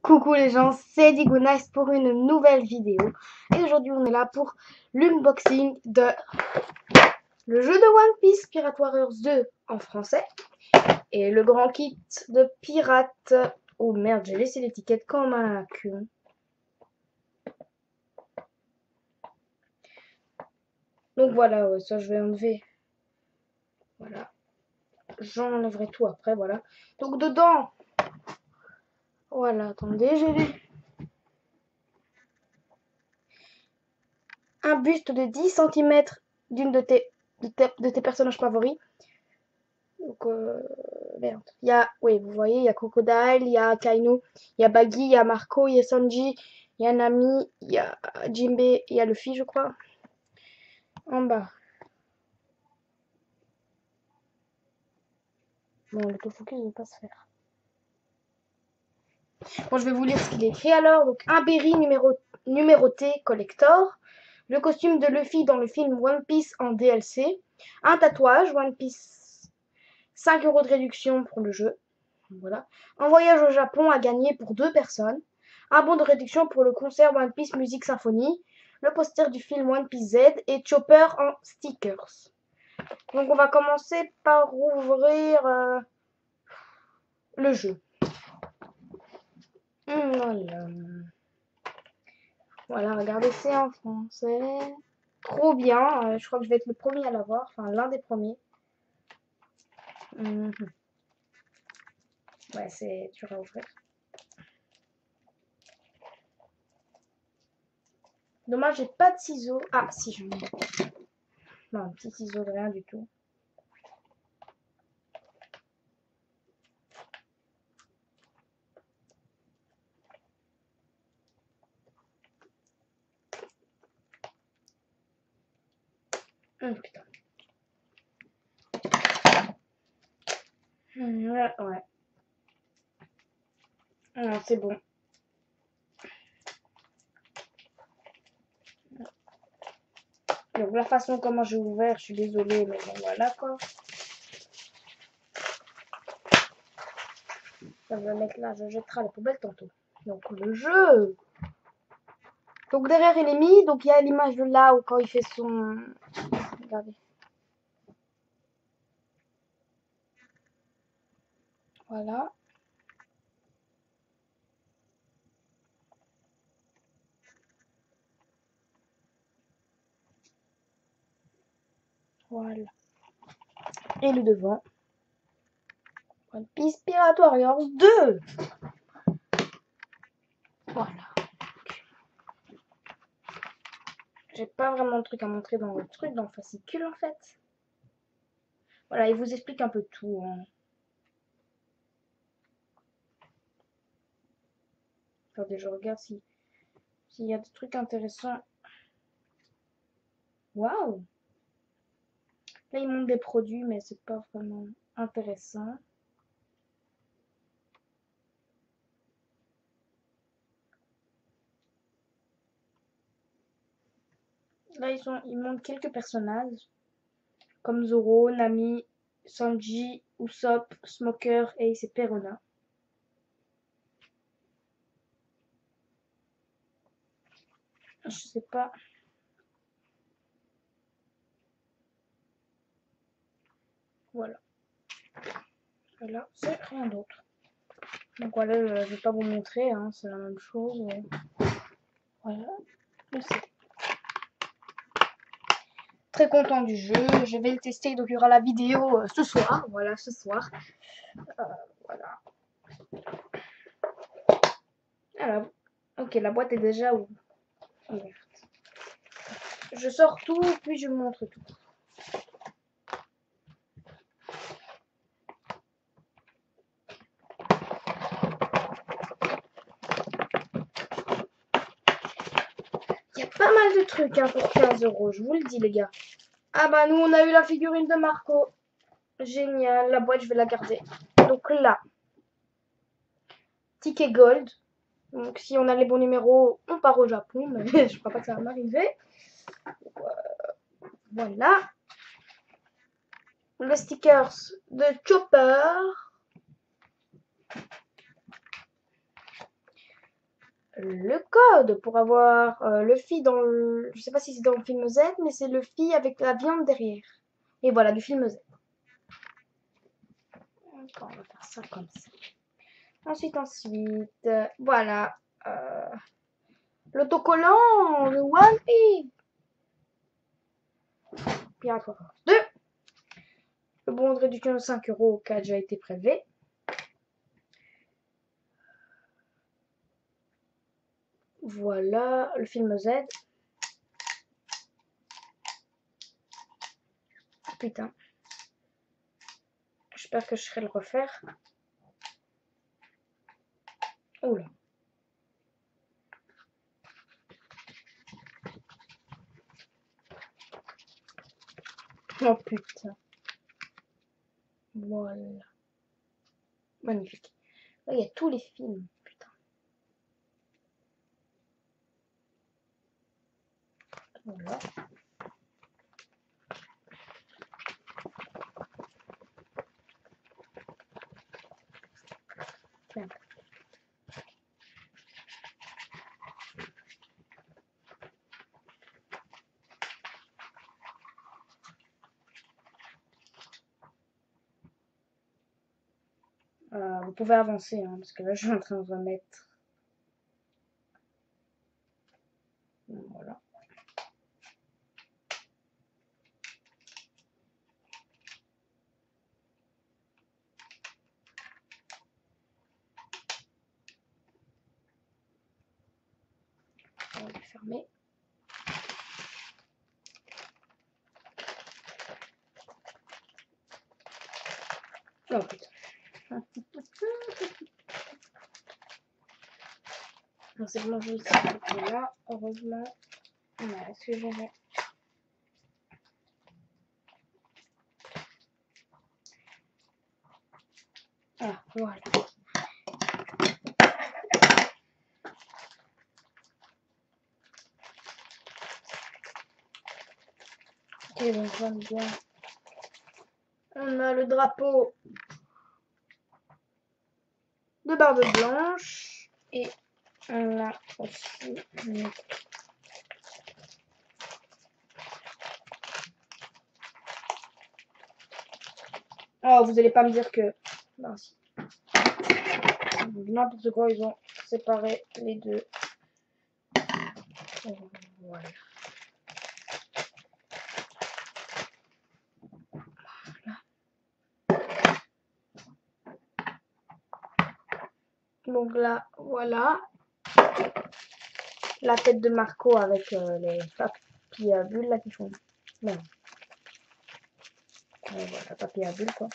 Coucou les gens, c'est Digonice pour une nouvelle vidéo. Et aujourd'hui on est là pour l'unboxing de le jeu de One Piece Pirate Warriors 2 en français. Et le grand kit de Pirate. Oh merde, j'ai laissé l'étiquette comme un con. Donc voilà, ouais, ça je vais enlever. Voilà. J'enlèverai tout après, voilà. Donc dedans, voilà, attendez, j'ai lu. Un buste de 10 cm d'une de tes personnages favoris. Donc, merde. Il y a, oui, vous voyez, il y a Crocodile, il y a Kaino, il y a Baggy, il y a Marco, il y a Sanji, il y a Nami, il y a Jinbe, il y a Luffy, je crois. En bas. Bon, l'autofocus ne veut pas se faire. Bon, je vais vous lire ce qu'il est écrit alors. Donc, un berry numéroté collector. Le costume de Luffy dans le film One Piece en DLC. Un tatouage One Piece. 5 € de réduction pour le jeu. Voilà. Un voyage au Japon à gagner pour 2 personnes. Un bon de réduction pour le concert One Piece Music Symphony. Le poster du film One Piece Z et Chopper en stickers. Donc on va commencer par ouvrir le jeu. Voilà. Voilà, regardez, c'est en français. Trop bien. Je crois que je vais être le premier à l'avoir. Enfin, l'un des premiers. Ouais, c'est dur à ouvrir. Dommage, j'ai pas de ciseaux. Ah, si, j'en ai. Non, un petit ciseau de rien du tout. Putain. Ouais. Non, c'est bon. Donc la façon comment j'ai ouvert, je suis désolée, mais bon voilà quoi. Ça va mettre là, je jetterai à la poubelle tantôt. Donc le jeu. Donc derrière il est mis, donc il y a l'image de là où quand il fait son. Regardez. Voilà. Voilà. Et le devant. One Piece Pirate Warriors 2. Voilà. J'ai pas vraiment de truc à montrer dans le truc, dans le fascicule en fait. Voilà, il vous explique un peu tout. Hein. Attendez, je regarde s'il y a des trucs intéressants. Waouh! Là, il montre des produits, mais c'est pas vraiment intéressant. Là, ils montrent quelques personnages, comme Zoro, Nami, Sanji, Usopp, Smoker, Ace et Perona. Je sais pas. Voilà. Voilà, c'est rien d'autre. Donc voilà, je vais pas vous montrer, hein, c'est la même chose. Voilà, c'est très content du jeu. Je vais le tester, donc il y aura la vidéo ce soir. Voilà, ce soir. Voilà. Alors, ok, la boîte est déjà ouverte. Je sors tout, puis je montre tout. Il y a pas mal de trucs hein, pour 15 €, je vous le dis les gars. Ah bah nous on a eu la figurine de Marco. Génial, la boîte je vais la garder. Donc là, ticket gold. Donc si on a les bons numéros, on part au Japon, mais je crois pas que ça va m'arriver. Voilà. Le stickers de Chopper. le code pour avoir le film dans le... Je sais pas si c'est dans le film Z, mais c'est le film avec la viande derrière. Et voilà, du film Z. D'accord, on va faire ça comme ça. Ensuite, voilà. L'autocollant, le One Piece. Pirate Warriors 2. Le bon de réduction de 5 € qui a déjà été prélevé. Voilà, le film Z. Putain. J'espère que je serai le refaire. Oula. Oh putain. Voilà. Magnifique. Là, il y a tous les films. Putain. Voilà. Merde. Vous pouvez avancer, hein, parce que là, je suis en train de remettre. Voilà. On va le fermer. Oh putain. Non, c'est bon, je vais essayer là. Heureusement. Voilà, est-ce que j'aurais. Ah, voilà. Ok, donc j'aime bien. On a le drapeau de Barbe Blanche. Et on a aussi. Oh, vous allez pas me dire que. Non, si. N'importe quoi, ils ont séparé les deux. Voilà. Donc là, voilà. La tête de Marco avec les papiers à bulles là qui font. Non. Voilà, papier à bulles quoi.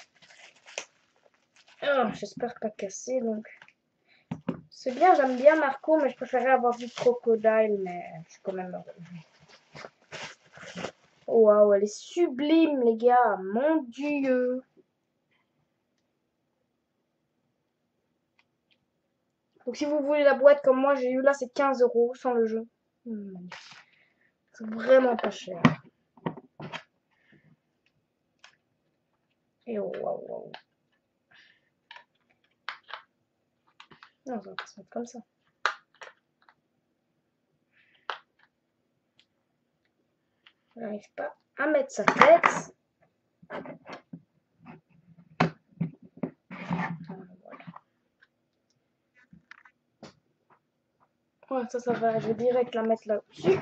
Oh, j'espère pas casser donc. C'est bien, j'aime bien Marco, mais je préférais avoir vu Crocodile, mais je suis quand même heureuse. Oh, waouh, elle est sublime, les gars. Mon Dieu. Donc, si vous voulez la boîte comme moi, j'ai eu là, c'est 15 € sans le jeu. C'est vraiment pas cher. Et oh, waouh, waouh. Non, ça va pas se mettre comme ça. On n'arrive pas à mettre sa tête. Voilà. Ouais, ça va. Je vais direct la mettre là-dessus.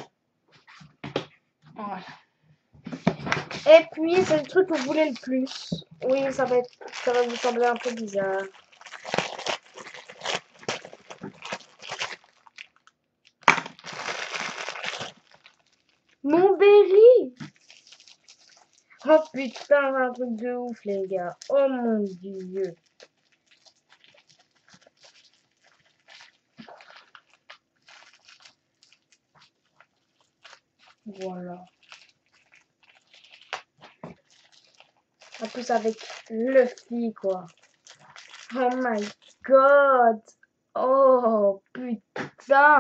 Voilà. Et puis, c'est le truc que vous voulez le plus. Oui, ça va vous sembler un peu bizarre. Mon Berry! Oh putain, un truc de ouf, les gars. Oh mon Dieu. Voilà. En plus avec Luffy, quoi. Oh my god. Oh putain.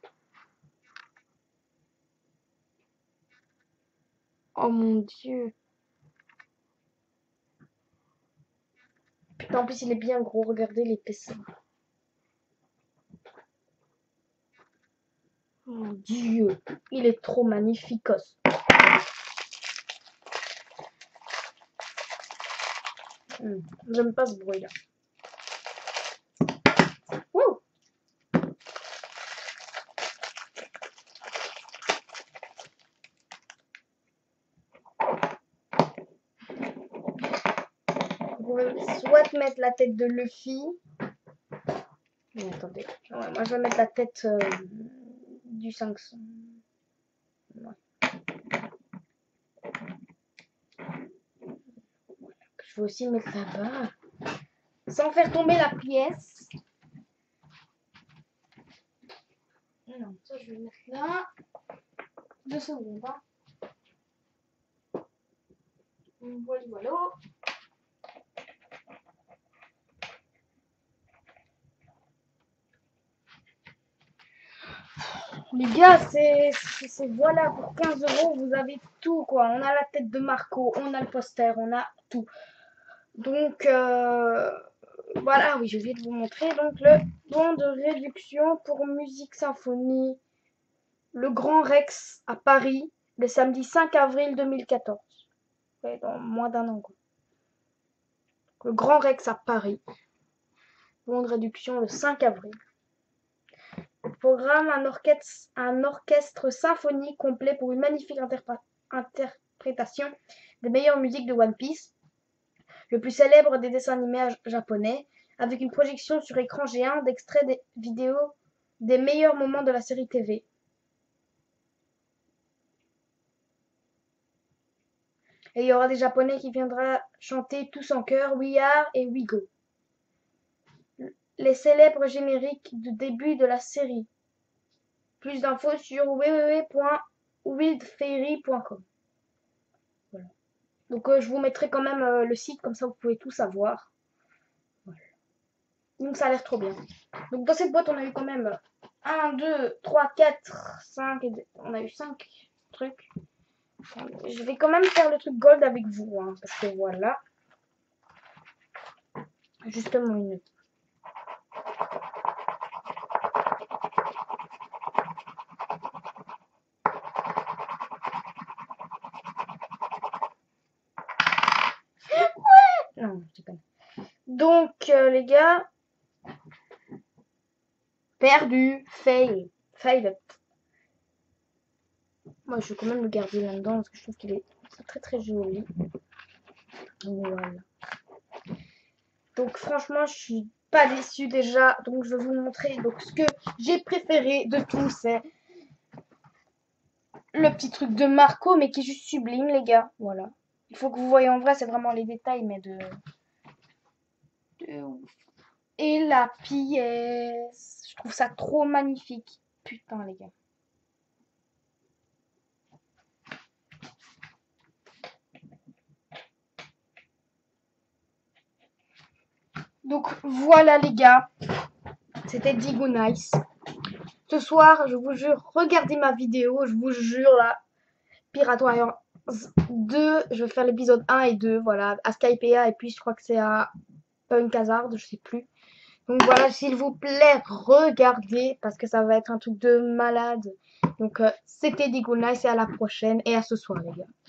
Oh mon Dieu. Putain, en plus il est bien gros. Regardez l'épaisseur. Mon Dieu, il est trop magnifique. J'aime pas ce bruit là. Wow. Vous pouvez soit mettre la tête de Luffy. Mais attendez, ouais, moi je vais mettre la tête du 500. Ouais. Je vais aussi mettre là-bas. Sans faire tomber la pièce. Non, ça je vais mettre là. 2 secondes. Hein. Voilà. Les gars, c'est voilà, pour 15 €, vous avez tout quoi. On a la tête de Marco, on a le poster, on a tout. Donc voilà, oui, je vais vous montrer. Donc le bon de réduction pour Musique Symphonie, le Grand Rex à Paris, le samedi 5 avril 2014. Ouais, dans moins d'un an quoi. Le Grand Rex à Paris. Bon de réduction le 5 avril. Programme un orchestre symphonique complet pour une magnifique interprétation des meilleures musiques de One Piece, le plus célèbre des dessins animés japonais, avec une projection sur écran géant d'extraits des vidéos des meilleurs moments de la série TV. Et il y aura des Japonais qui viendront chanter tous en chœur We Are et We Go. Les célèbres génériques du début de la série. Plus d'infos sur www.wildfairy.com. Voilà. Donc je vous mettrai quand même le site, comme ça vous pouvez tout savoir. Voilà. Donc ça a l'air trop bien. Donc dans cette boîte on a eu quand même 1, 2, 3, 4, 5, on a eu 5 trucs. Je vais quand même faire le truc gold avec vous, hein, parce que voilà. Justement une... Non, je déconne. Donc, les gars, perdu, fail, fail. Moi, je vais quand même le garder là-dedans parce que je trouve qu'il est très très joli. Voilà. Donc, franchement, je suis pas déçue déjà. Donc, je vais vous montrer. Donc, ce que j'ai préféré de tout, c'est le petit truc de Marco, mais qui est juste sublime, les gars. Voilà. Il faut que vous voyez en vrai, c'est vraiment les détails, mais de ouf. Et la pièce, je trouve ça trop magnifique. Putain, les gars. Donc voilà les gars, c'était Digo Nice. Ce soir, je vous jure, regardez ma vidéo, je vous jure là, Pirate Warriors 2, je vais faire l'épisode 1 et 2, voilà, à Skypea et puis je crois que c'est à Punk Hazard, je sais plus. Donc voilà, s'il vous plaît, regardez parce que ça va être un truc de malade. Donc c'était Digo Nice et à la prochaine et à ce soir les gars.